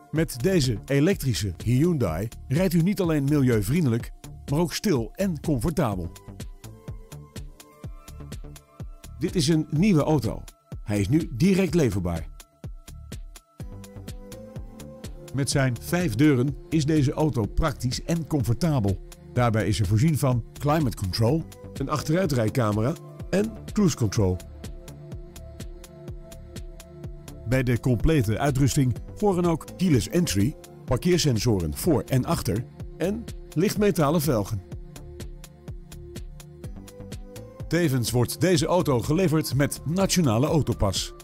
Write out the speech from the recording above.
Met deze elektrische Hyundai rijdt u niet alleen milieuvriendelijk, maar ook stil en comfortabel. Dit is een nieuwe auto. Hij is nu direct leverbaar. Met zijn 5 deuren is deze auto praktisch en comfortabel. Daarbij is er voorzien van climate control, een achteruitrijcamera en cruise control. Bij de complete uitrusting horen ook keyless entry, parkeersensoren voor en achter en lichtmetalen velgen. Tevens wordt deze auto geleverd met Nationale Autopas.